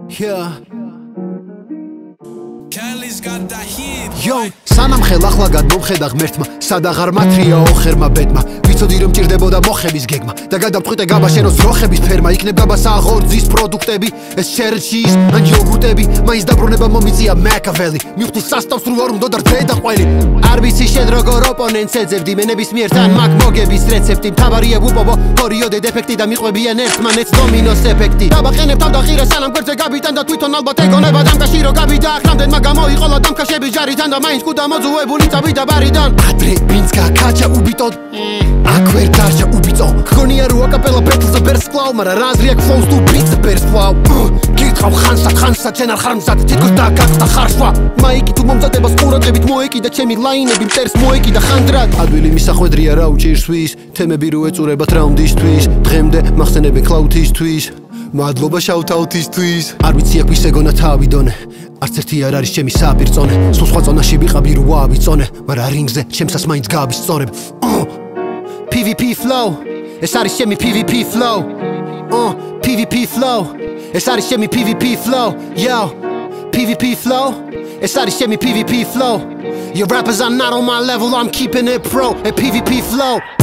Yeah. Kelly's got that heat. Yo, სანამ ხელახლა გადმომხედა ღმერთმა, სადაღარ მათრია ოხერმა ბედმა. ვიცოდი რომ ჭირდებოდა მოხების გეგმა და გადავწყვიტე გაბაშენოს როხების ფერმა. იქნებ გაბასა აღორძის პროდუქტები, ეს ჩერჩის ან იოგურტები. მაინც დაბრუნება მომიწია მაკაველი. მივხვდი სასტავს რო არ უნდა დარდე და ყველი. არ ვიცი შენ როგორ ოპონენტს ეძებდი, მე ნებისმიერ თან მაგ მოგების რეცეპტი. მთავარია ვუპოვო პერიოდე დეფექტი და მიყვებიან ერთმანეთს დომინოს ეფექტი. დაბაყენებ თავდახირე სანამ გვერდზე გაბიტან და თვითონ ალბათ ეგონება დამკავშირო გავიდა ახლამდენმა გამოიყოლა დამკაშების ჯარიდან და მაინც კუდა მოძუებული წავიდა ბარიდან. ადრე ვინც გაკაჩა უბიტოდ აქ ვერ დარჩა უბიწო. გქონია რო აკაპელა ბეთლზე ბერსკლავ, მაგრამ რა აზრი აქვს ფლოუს თუ ბიტს ბერსკლავ. გითხავ ხანსად შენ არ ხარ მზად, თითქოს დაგაკდა ხარშვა. მაიკი თუ მომზადებას ყურადღებით მოეკიდა ჩემი ლაინები მტერს მოეკიდა ხანდრად. ადვილი მისახვედრია რა უჭირსთვის, თემები რო ეწურებათ რაუნდისთვის. დღემდე მახსენებენ კლაუთისთვის, მადლობა შაუთაუთისთვის. არ ვიცი აქ ვის ეგონა თავი დონე, არც ერთი არ არის ჩემი საპირწონე. სულ სხვა წონაში ვიყავი რო ვავიწონე, მაგრამ რინგზე ჩემსას მაინც გავისწორებ. PvP flow, ეს არის ჩემი PvP flow. PvP flow, ეს არის ჩემი PvP flow. Yo, PvP flow, ეს არის ჩემი PvP flow. Your rappers are not on my level, I'm keeping it pro. A PvP flow.